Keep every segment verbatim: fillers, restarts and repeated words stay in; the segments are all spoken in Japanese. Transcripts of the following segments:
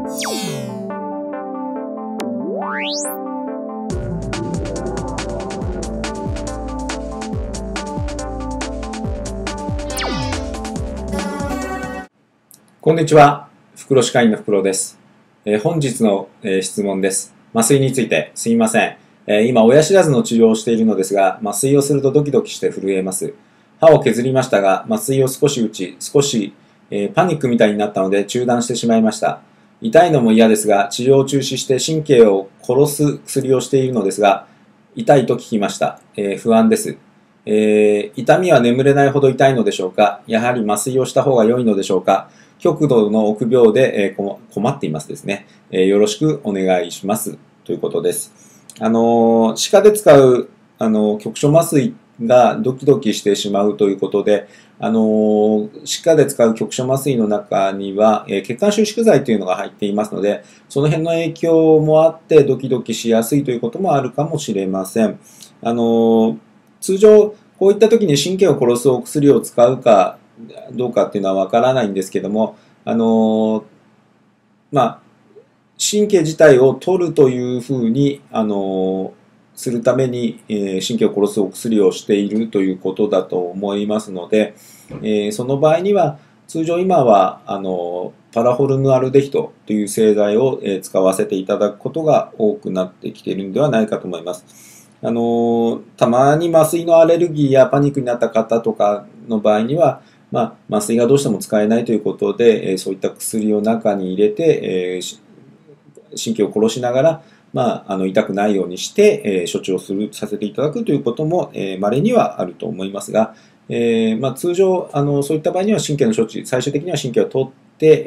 こんにちは。袋歯科医の袋です。えー、本日の、えー、質問です。麻酔についてすみません。えー、今、親知らずの治療をしているのですが、麻酔をするとドキドキして震えます。歯を削りましたが、麻酔を少し打ち、少し、えー、パニックみたいになったので中断してしまいました。痛いのも嫌ですが、治療を中止して神経を殺す薬をしているのですが、痛いと聞きました。えー、不安です。えー、痛みは眠れないほど痛いのでしょうか？やはり麻酔をした方が良いのでしょうか？極度の臆病で、えー、困っていますですね、えー。よろしくお願いします。ということです。あのー、歯科で使う、あのー、局所麻酔がドキドキしてしまうということで、あのー、歯科で使う局所麻酔の中には、えー、血管収縮剤というのが入っていますので、その辺の影響もあってドキドキしやすいということもあるかもしれません。あのー、通常、こういった時に神経を殺すお薬を使うかどうかっていうのはわからないんですけども、あのまあ、神経自体を取るというふうに、あのするために、えー、神経を殺すお薬をしているということだと思いますので、えー、その場合には通常今はあのパラホルムアルデヒドという製剤を、えー、使わせていただくことが多くなってきているのではないかと思います。あのたまに麻酔のアレルギーやパニックになった方とかの場合には、まあ、麻酔がどうしても使えないということで、えー、そういった薬を中に入れて、えー、神経を殺しながら、まあ、あの痛くないようにして、えー、処置をするさせていただくということも、えー、稀にはあると思いますが、えーまあ、通常あのそういった場合には神経の処置、最終的には神経を取って、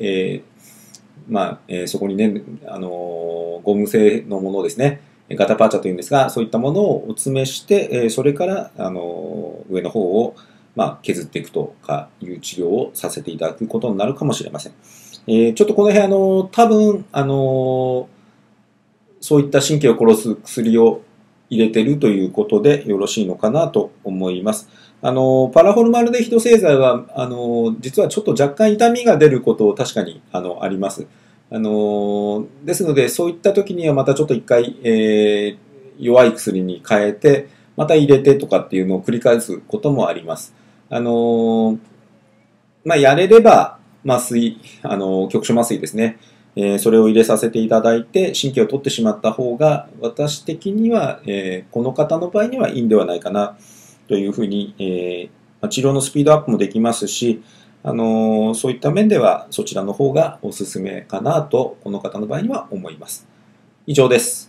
えーまあえー、そこにね、あのゴム製のものですね、ガタパーチャというんですが、そういったものをお詰めして、それからあの上の方を、まあ、削っていくとかいう治療をさせていただくことになるかもしれません。えー、ちょっとこの辺あの多分あのそういった神経を殺す薬を入れているということでよろしいのかなと思います。あのパラホルマルデヒド製剤はあの実はちょっと若干痛みが出ること確かにあのあります。あのですので、そういった時にはまたちょっと一回、えー、弱い薬に変えて、また入れてとかっていうのを繰り返すこともあります。あのまあ、やれれば麻酔、あの局所麻酔ですね、えー、それを入れさせていただいて神経を取ってしまった方が私的には、えー、この方の場合にはいいんではないかなというふうに、えー、治療のスピードアップもできますし、あのそういった面ではそちらの方がおすすめかなとこの方の場合には思います。以上です。